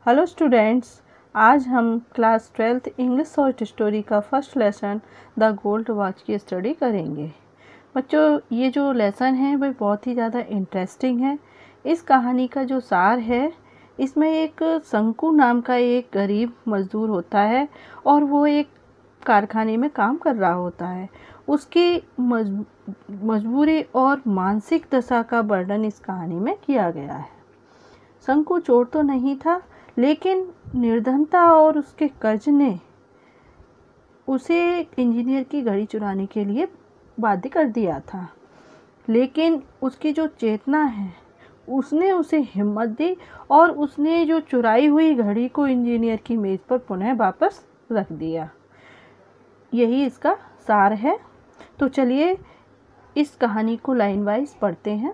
Hello students, आज हम class 12th English short story का first lesson the gold watch की स्टडी करेंगे। बच्चों, ये जो लेसन है वह बहुत ही ज़्यादा इंटरेस्टिंग है। इस कहानी का जो सार है, इसमें एक शंकु नाम का एक गरीब मजदूर होता है और वो एक कारखाने में काम कर रहा होता है। उसकी मजबूरी और मानसिक दशा का वर्णन इस कहानी में किया गया है। शंकु चोर तो नहीं था, लेकिन निर्धनता और उसके कर्ज ने उसे इंजीनियर की घड़ी चुराने के लिए बाध्य कर दिया था। लेकिन उसकी जो चेतना है, उसने उसे हिम्मत दी और उसने जो चुराई हुई घड़ी को इंजीनियर की मेज पर पुनः वापस रख दिया। यही इसका सार है। तो चलिए इस कहानी को लाइन वाइज पढ़ते हैं।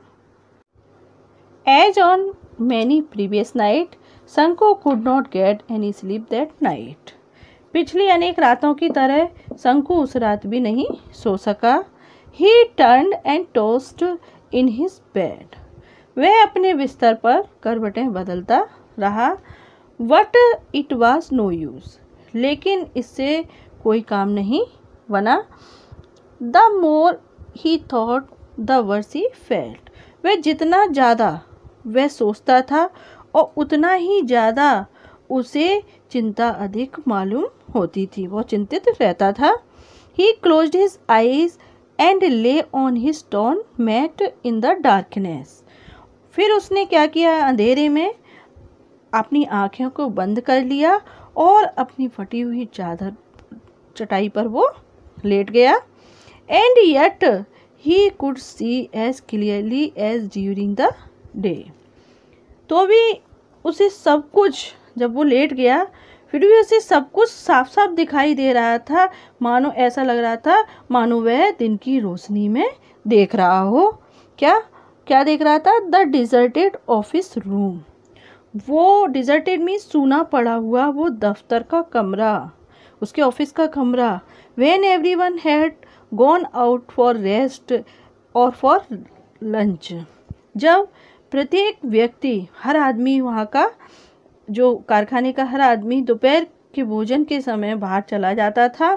As on many previous night, शंकु could not get any sleep that night. पिछली अनेक रातों की तरह शंकु उस रात भी नहीं सो सका। He turned and tossed in his bed. वह अपने बिस्तर पर करवटें बदलता रहा। But it was no use. लेकिन इससे कोई काम नहीं बना। The more he thought, the worse he felt. वह जितना ज़्यादा वह सोचता था और उतना ही ज़्यादा उसे चिंता अधिक मालूम होती थी। वो चिंतित रहता था। He closed his eyes and lay on his torn mat in the darkness. फिर उसने क्या किया, अंधेरे में अपनी आँखों को बंद कर लिया और अपनी फटी हुई चादर चटाई पर वो लेट गया। And yet he could see as clearly as during the day. तो भी उसे सब कुछ, जब वो लेट गया फिर भी उसे सब कुछ साफ साफ दिखाई दे रहा था। मानो ऐसा लग रहा था मानो वह दिन की रोशनी में देख रहा हो। क्या क्या देख रहा था? The deserted office room. वो डिजर्टेड मीन्स सूना पड़ा हुआ वो दफ्तर का कमरा, उसके ऑफिस का कमरा। When everyone had gone out for rest और फॉर लंच। जब प्रत्येक व्यक्ति, हर आदमी, वहाँ का जो कारखाने का हर आदमी दोपहर के भोजन के समय बाहर चला जाता था।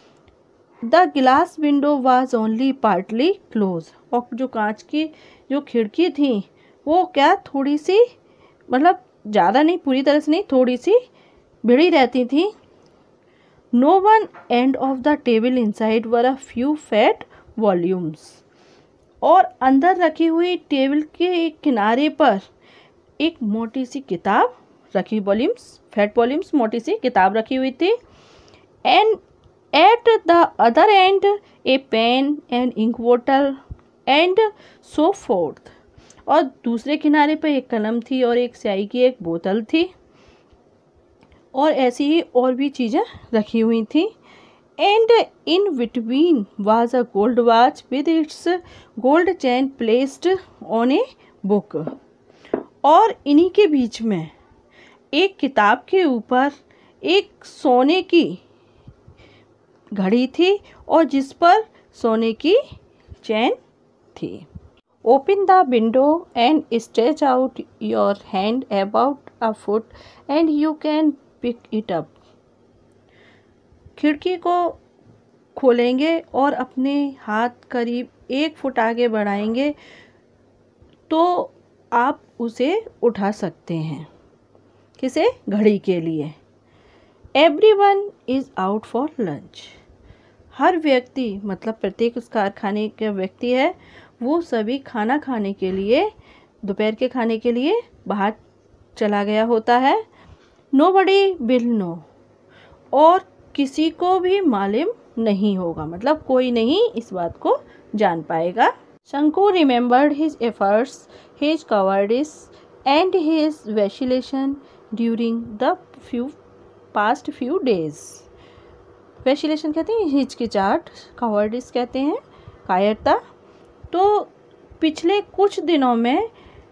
The glass window was only partly close. और जो कांच की जो खिड़की थी वो क्या थोड़ी सी, मतलब ज़्यादा नहीं, पूरी तरह से नहीं, थोड़ी सी भिड़ी रहती थी। No one end of the table inside were a few fat volumes. और अंदर रखी हुई टेबल के किनारे पर एक मोटी सी किताब रखी, वॉल्यूम्स, फैट वॉल्यूम्स, मोटी सी किताब रखी हुई थी। And at the other end a pen and ink बोतल एंड सो फोर्थ। और दूसरे किनारे पर एक कलम थी और एक स्याही की एक बोतल थी और ऐसी ही और भी चीज़ें रखी हुई थी। And in between was a gold watch with its gold chain placed on a book. और इन्हीं के बीच में एक किताब के ऊपर एक सोने की घड़ी थी और जिस पर सोने की चैन थी। Open the window and stretch out your hand about a foot and you can pick it up. खिड़की को खोलेंगे और अपने हाथ करीब 1 फुट आगे बढ़ाएंगे तो आप उसे उठा सकते हैं। किसे? घड़ी के लिए। Everyone is out for lunch. हर व्यक्ति, मतलब प्रत्येक उस कारखाने का व्यक्ति है, वो सभी खाना खाने के लिए, दोपहर के खाने के लिए बाहर चला गया होता है। Nobody will know. और किसी को भी मालूम नहीं होगा, मतलब कोई नहीं इस बात को जान पाएगा। Shanku remembered his efforts, his cowardice and his vacillation during the past few days. Vacillation कहते हैं हिचकिचाहट, कवर्डिस कहते हैं कायरता। तो पिछले कुछ दिनों में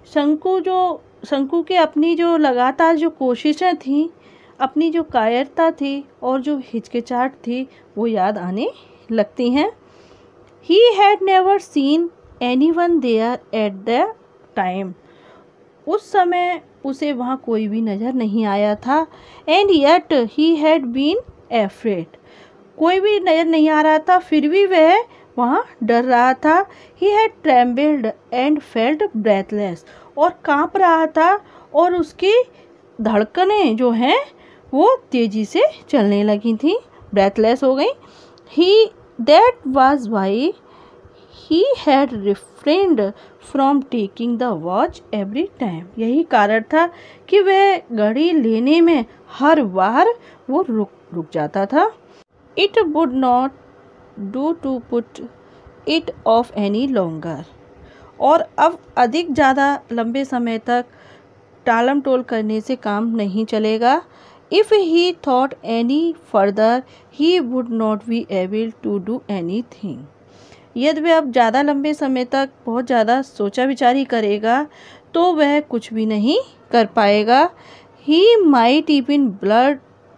शंकु के अपनी जो लगातार जो कोशिशें थीं, अपनी जो कायरता थी और जो हिचकिचाहट थी वो याद आने लगती हैं। He had never seen anyone there at the time. उस समय उसे वहाँ कोई भी नज़र नहीं आया था। And yet he had been afraid, कोई भी नज़र नहीं आ रहा था, फिर भी वह वहाँ डर रहा था। He had trembled and felt breathless, और काँप रहा था और उसकी धड़कनें जो हैं वो तेज़ी से चलने लगी थी, ब्रेथलेस हो गई। He that was why he had refrained from taking the watch every time, यही कारण था कि वह घड़ी लेने में हर बार वो रुक जाता था। It would not do to put it off any longer, और अब अधिक ज़्यादा लंबे समय तक टालम टोल करने से काम नहीं चलेगा। If he thought any further he would not be able to do anything, यदि वह अब ज़्यादा लंबे समय तक बहुत ज़्यादा सोचा विचारी करेगा तो वह कुछ भी नहीं कर पाएगा। He might even blurt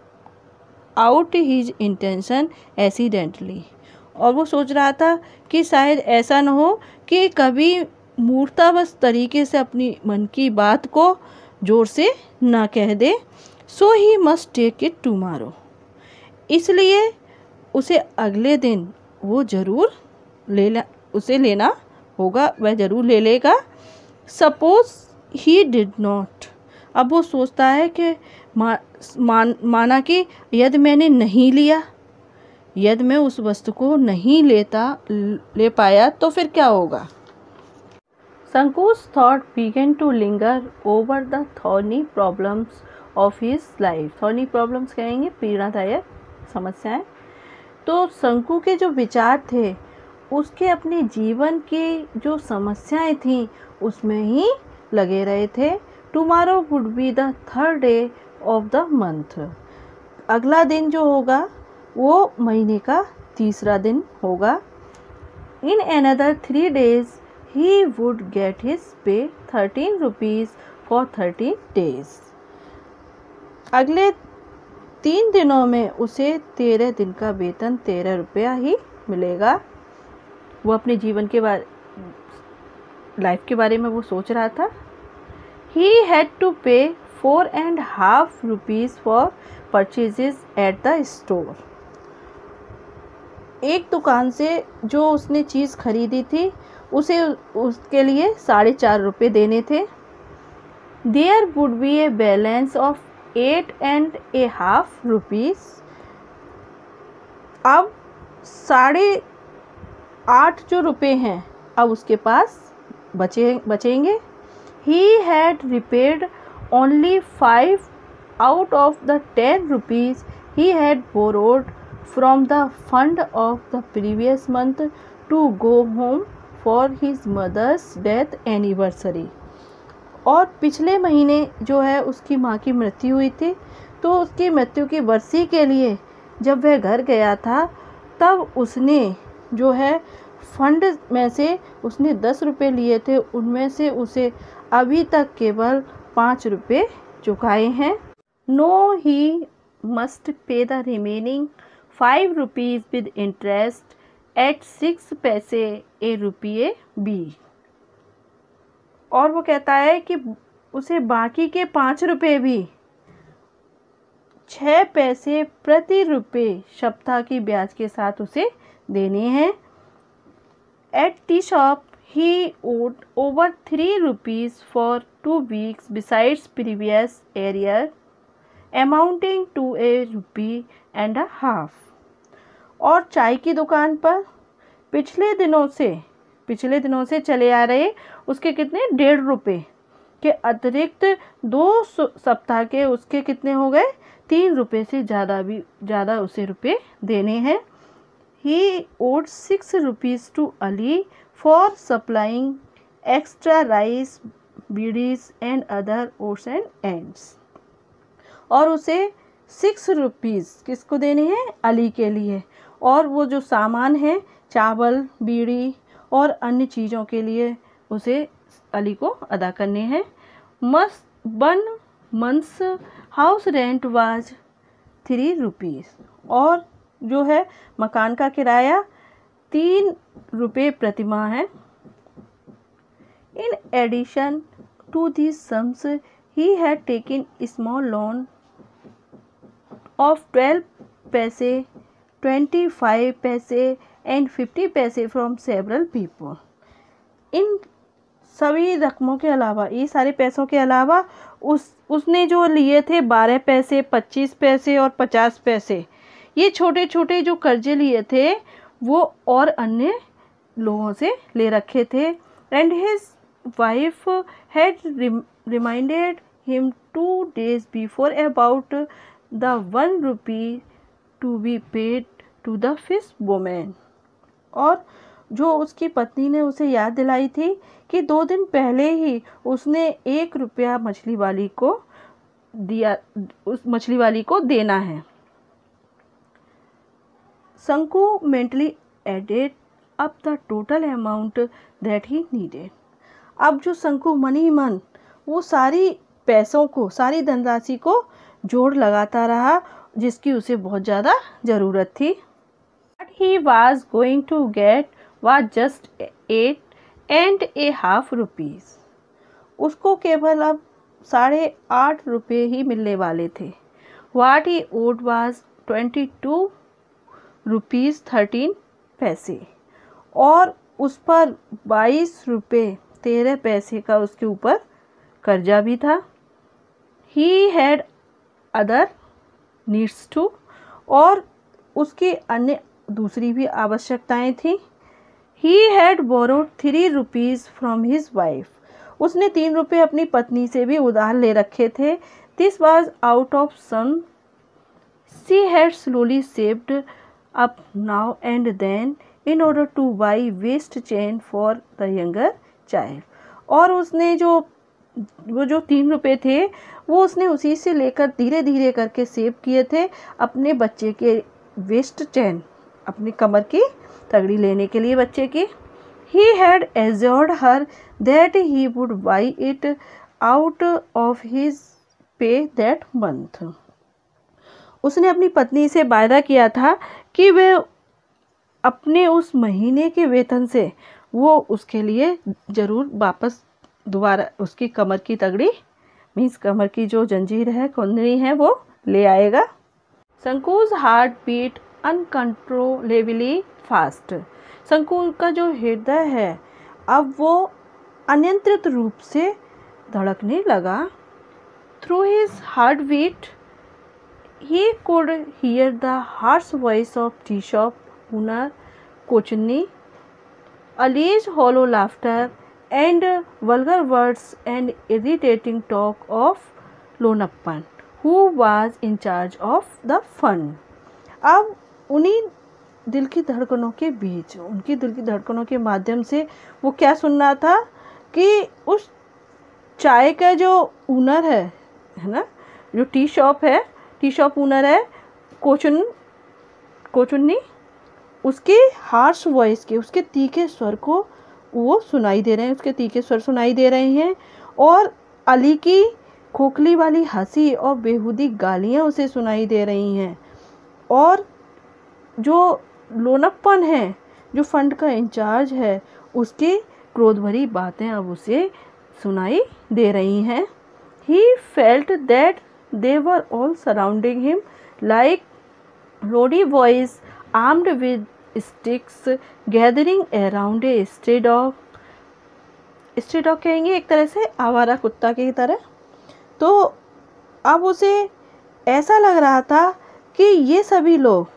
out his intention accidentally, और वो सोच रहा था कि शायद ऐसा न हो कि कभी मूर्तावश तरीके से अपनी मन की बात को जोर से ना कह दे। So he must take it tomorrow, इसलिए उसे अगले दिन वो ज़रूर उसे लेना होगा, वह ज़रूर ले लेगा। सपोज ही डिड नॉट, अब वो सोचता है कि माना कि यदि मैंने नहीं लिया, यदि मैं उस वस्तु को नहीं ले पाया तो फिर क्या होगा। संकोच thought began to linger over the thorny problems of his life. Thorny problems कहेंगे पीड़ादायक समस्याएं। तो शंकु के जो विचार थे उसके अपने जीवन की जो समस्याएं थीं उसमें ही लगे रहे थे। Tomorrow would be the third day of the month, अगला दिन जो होगा वो महीने का तीसरा दिन होगा। In another 3 days he would get his pay 13 rupees for 30 days, अगले 3 दिनों में उसे 13 दिन का वेतन 13 रुपया ही मिलेगा। वो अपने जीवन के लाइफ के बारे में वो सोच रहा था। He had to pay 4.5 rupees for purchases at the store, एक दुकान से जो उसने चीज़ खरीदी थी उसे उसके लिए 4.5 रुपये देने थे। There would be a balance of 8.5 rupees, अब 8.5 जो रुपये हैं अब उसके पास बचेंगे। He had repaid only 5 out of the 10 rupees he had borrowed from the fund of the previous month to go home for his mother's death anniversary, और पिछले महीने जो है उसकी माँ की मृत्यु हुई थी, तो उसकी मृत्यु की बरसी के लिए जब वह घर गया था तब उसने जो है फंड में से उसने 10 रुपये लिए थे, उनमें से उसे अभी तक केवल 5 रुपये चुकाए हैं। Now he must pay the remaining 5 rupees with interest at 6 पैसे a रुपये b, और वो कहता है कि उसे बाकी के 5 रुपये भी 6 पैसे प्रति रुपये सप्ताह की ब्याज के साथ उसे देने हैं। At tea shop he owed over 3 rupees for 2 weeks besides previous arrear amounting to a rupee and a half, और चाय की दुकान पर पिछले दिनों से चले आ रहे उसके कितने 1.5 रुपये के अतिरिक्त 2 सप्ताह के उसके कितने हो गए 3 रुपये से ज़्यादा उसे रुपये देने हैं। He owed 6 rupees to Ali for supplying extra rice, bidis and other odds and ends, और उसे 6 रुपीज़ किसको देने हैं अली के लिए, और वो जो सामान है चावल बीड़ी और अन्य चीज़ों के लिए उसे अली को अदा करने हैं। One month's house rent was 3 rupees, और जो है मकान का किराया 3 रुपये प्रति माह है। In addition to these sums, he had taken a small loan of 12 पैसे, 25 पैसे and 50 पैसे from several people. इन सभी रकमों के अलावा, ये सारे पैसों के अलावा उसने जो लिए थे 12 पैसे, 25 पैसे और 50 पैसे, ये छोटे छोटे जो कर्जे लिए थे वो और अन्य लोगों से ले रखे थे. And his wife had reminded him 2 days before about the 1 rupee to be paid to the fish women. और जो उसकी पत्नी ने उसे याद दिलाई थी कि 2 दिन पहले ही उसने 1 रुपया मछली वाली को दिया, उस मछली वाली को देना है. Shanku mentally added up the total amount that he needed. अब जो शंकु मन ही मन वो सारी पैसों को, सारी धनराशि को जोड़ लगाता रहा जिसकी उसे बहुत ज़्यादा ज़रूरत थी. What he was going to get was just 8.5 rupees. उसको केवल अब 8.5 रुपये ही मिलने वाले थे. What he owed was 22 rupees 13 पैसे, और उस पर 22 रुपये 13 पैसे का उसके ऊपर कर्जा भी था. He had other needs too, और उसकी अन्य दूसरी भी आवश्यकताएं थी. He had borrowed 3 rupees from his wife. उसने 3 रुपये अपनी पत्नी से भी उधार ले रखे थे. This was out of sum she had slowly saved up now and then in order to buy waist chain for the younger child. और उसने वो जो 3 रुपये थे वो उसने उसी से लेकर धीरे धीरे करके सेव किए थे अपने बच्चे के वेस्ट चैन, अपनी कमर की तगड़ी लेने के लिए बच्चे की. He had assured her that he would buy it out of his pay that month. उसने अपनी पत्नी से वायदा किया था कि वे अपने उस महीने के वेतन से वो उसके लिए ज़रूर वापस दोबारा उसकी कमर की तगड़ी, मीन्स कमर की जो जंजीर है, कुंडली है, वो ले आएगा. Shanku's heart beat uncontrollably fast. Shanku का जो हृदय है अब वो अनियंत्रित रूप से धड़कने लगा. Through his heart beat he could hear the harsh voice of tea shop owner Kochunni, Ali's hollow laughter and vulgar words and irritating talk of Lonappan, who was in charge of the fund. अब उन्हीं दिल की धड़कनों के बीच, उनकी दिल की धड़कनों के माध्यम से वो क्या सुन रहा था कि उस चाय का जो ओनर है ना, जो टी शॉप ओनर है कोचुन्नी, उसके हार्श वॉइस के, उसके तीखे स्वर को वो सुनाई दे रहे हैं, उसके तीखे स्वर सुनाई दे रहे हैं. और अली की खोखली वाली हंसी और बेहुदी गालियाँ उसे सुनाई दे रही हैं. और जो लोनप्पन है, जो फंड का इंचार्ज है, उसकी क्रोध भरी बातें अब उसे सुनाई दे रही हैं. He felt that they were all surrounding him like rowdy boys armed with sticks gathering around a stray dog. Stray dog कहेंगे एक तरह से आवारा कुत्ता की तरह. तो अब उसे ऐसा लग रहा था कि ये सभी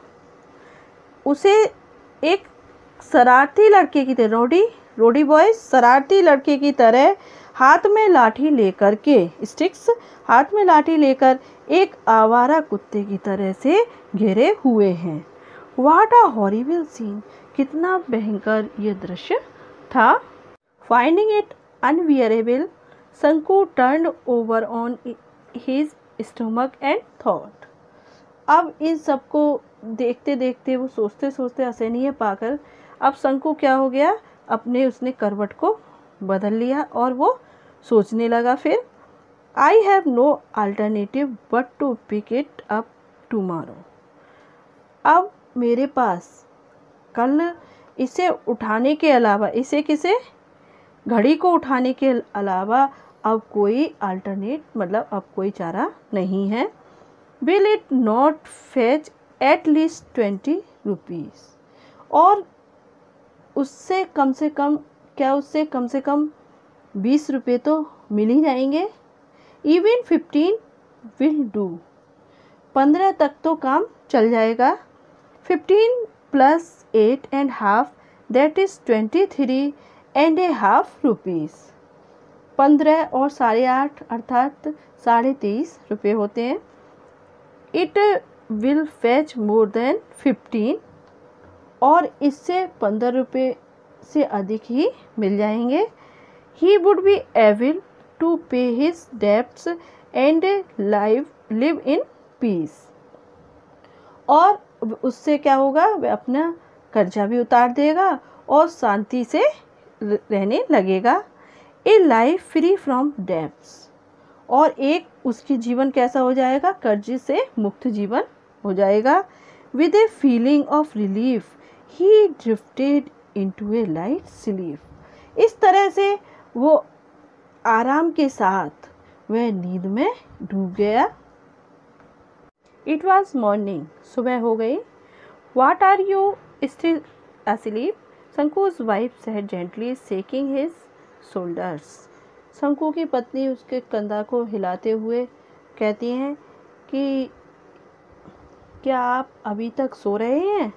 लोग उसे एक शरारती लड़के की तरह, रोडी बॉयज शरारती लड़के की तरह हाथ में लाठी लेकर के, स्टिक्स हाथ में लाठी लेकर एक आवारा कुत्ते की तरह से घेरे हुए हैं. व्हाट अ हॉरिबल सीन, कितना भयंकर ये दृश्य था. Finding it unbearable, Shanku turned over on his stomach and thought. अब इन सबको देखते देखते, वो सोचते सोचते असहनीय पाकर अब शंकु क्या हो गया, उसने करवट को बदल लिया और वो सोचने लगा. फिर I have no alternative but to pick it up tomorrow. अब मेरे पास कल इसे उठाने के अलावा, इसे किसे, घड़ी को उठाने के अलावा अब कोई अल्टरनेट मतलब अब कोई चारा नहीं है। Will it not fetch at least 20 rupees, और उससे कम से कम 20 रुपये तो मिल ही जाएंगे। इवन 15 विल डू, 15 तक तो काम चल जाएगा। 15 प्लस 8.5 दैट इज़ 23.5 रुपीज़। 15 और 8.5 अर्थात 23.5 रुपये होते हैं। It will fetch more than 15, और इससे 15 रुपये से अधिक ही मिल जाएंगे। He would be able to pay his debts and live in peace, और उससे क्या होगा, वह अपना कर्जा भी उतार देगा और शांति से रहने लगेगा। A life free from debts, और एक उसकी जीवन कैसा हो जाएगा, कर्ज से मुक्त जीवन हो जाएगा। With a feeling of relief he drifted into a light sleep. इस तरह से वो आराम के साथ वह नींद में डूब गया। इट वॉज मॉर्निंग, सुबह हो गई। What are you still asleep? Shanku's wife said gently, shaking his shoulders. शंकु की पत्नी उसके कंधा को हिलाते हुए कहती हैं कि क्या आप अभी तक सो रहे हैं?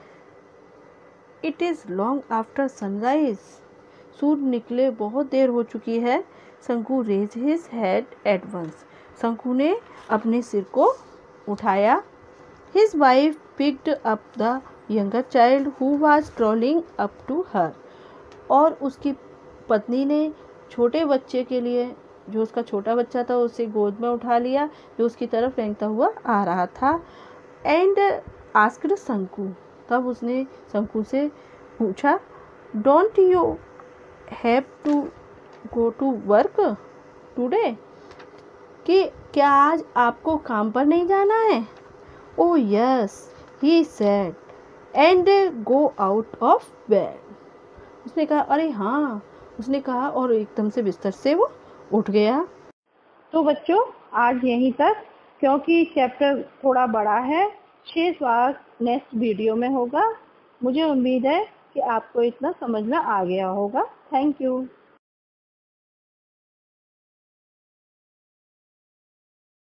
It is long after sunrise, सूर्य निकले बहुत देर हो चुकी है। Shanku raised his head at once, Shanku ने अपने सिर को उठाया। His wife picked up the younger child who was crawling up to her, और उसकी पत्नी ने छोटे बच्चे के लिए, जो उसका छोटा बच्चा था, उसे गोद में उठा लिया जो उसकी तरफ रेंगता हुआ आ रहा था। एंड आस्क्ड शंकु, तब उसने शंकु से पूछा, don't you have to go to work today? कि क्या आज आपको काम पर नहीं जाना है? Oh yes, he said and got out of bed. उसने कहा, अरे हाँ, उसने कहा, और एकदम से बिस्तर से वो उठ गया। तो बच्चों आज यहीं तक, क्योंकि चैप्टर थोड़ा बड़ा है। शेष भाग नेक्स्ट वीडियो में होगा। मुझे उम्मीद है कि आपको इतना समझ में आ गया होगा। Thank you.